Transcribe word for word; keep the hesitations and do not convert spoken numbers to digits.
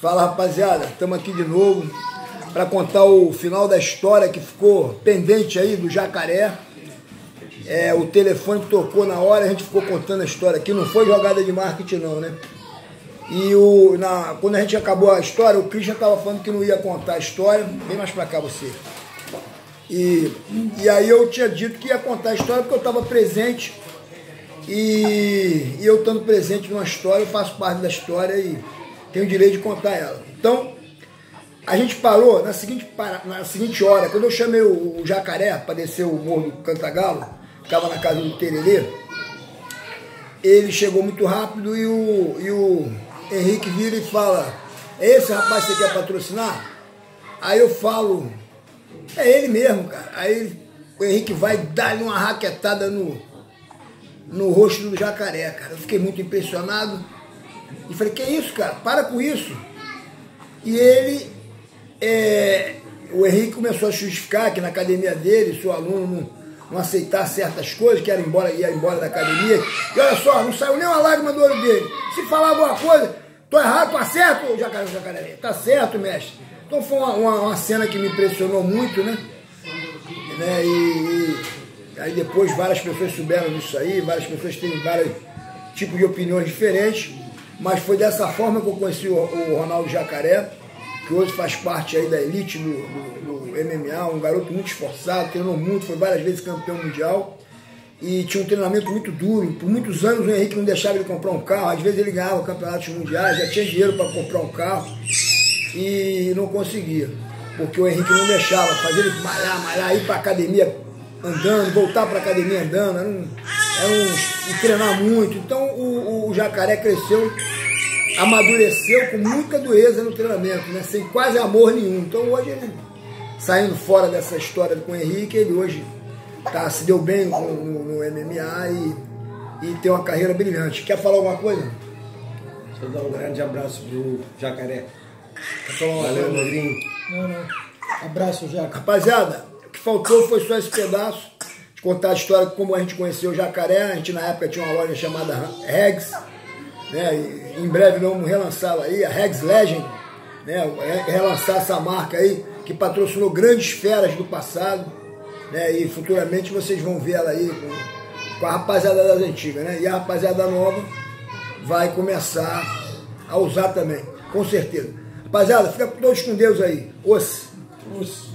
Fala, rapaziada, estamos aqui de novo para contar o final da história que ficou pendente aí do Jacaré. É, o telefone tocou na hora, a gente ficou contando a história aqui, não foi jogada de marketing não, né? E o, na, quando a gente acabou a história, o Christian estava falando que não ia contar a história. Vem mais para cá você. E, e aí eu tinha dito que ia contar a história porque eu estava presente. E, e eu estando presente numa história, eu faço parte da história e tenho o direito de contar ela. Então, a gente parou na seguinte, na seguinte hora, quando eu chamei o, o Jacaré para descer o morro do Cantagalo, estava na casa do Tererê, ele chegou muito rápido e o, e o Henrique vira e fala: é esse rapaz que você quer patrocinar? Aí eu falo: é ele mesmo, cara. Aí o Henrique vai dar-lhe uma raquetada no, no rosto do Jacaré, cara. Eu fiquei muito impressionado e falei: que isso, cara? Para com isso. E ele, é, o Henrique começou a justificar que na academia dele, se o aluno não, não aceitar certas coisas, que era embora, ia embora da academia. E olha só, não saiu nem uma lágrima do olho dele. Se falar alguma coisa, tô errado, tá certo, Jacaré, Jacaré? Tá certo, mestre. Então foi uma, uma, uma cena que me impressionou muito, né? né? E, e aí depois várias pessoas souberam disso aí, várias pessoas têm vários tipos de opiniões diferentes. Mas foi dessa forma que eu conheci o, o Ronaldo Jacaré, que hoje faz parte aí da elite do, do, do M M A, um garoto muito esforçado, treinou muito, foi várias vezes campeão mundial e tinha um treinamento muito duro. Por muitos anos o Henrique não deixava ele comprar um carro, às vezes ele ganhava campeonatos mundiais, já tinha dinheiro para comprar um carro e não conseguia, porque o Henrique não deixava, fazia ele malhar, malhar, ir para academia andando, voltar para academia andando, era um, era um, e treinar muito. Então o, o Jacaré cresceu, amadureceu com muita dureza no treinamento, né? Sem quase amor nenhum. Então hoje ele, saindo fora dessa história com o Henrique, ele hoje tá, se deu bem no, no, no M M A e, e tem uma carreira brilhante. Quer falar alguma coisa? Deixa eu dar um grande abraço pro Jacaré. Quer falar alguma Valeu, coisa? Magrinho. Não, não. Abraço, Jaca. Rapaziada, o que faltou foi só esse pedaço de contar a história de como a gente conheceu o Jacaré. A gente na época tinha uma loja chamada Regs, né? E em breve vamos relançá-la aí, a Regs Legend, né? Relançar essa marca aí que patrocinou grandes feras do passado, né? E futuramente vocês vão ver ela aí com, com a rapaziada das antigas, né? E a rapaziada nova vai começar a usar também, com certeza. Rapaziada, fica todos com Deus aí. Os. Os.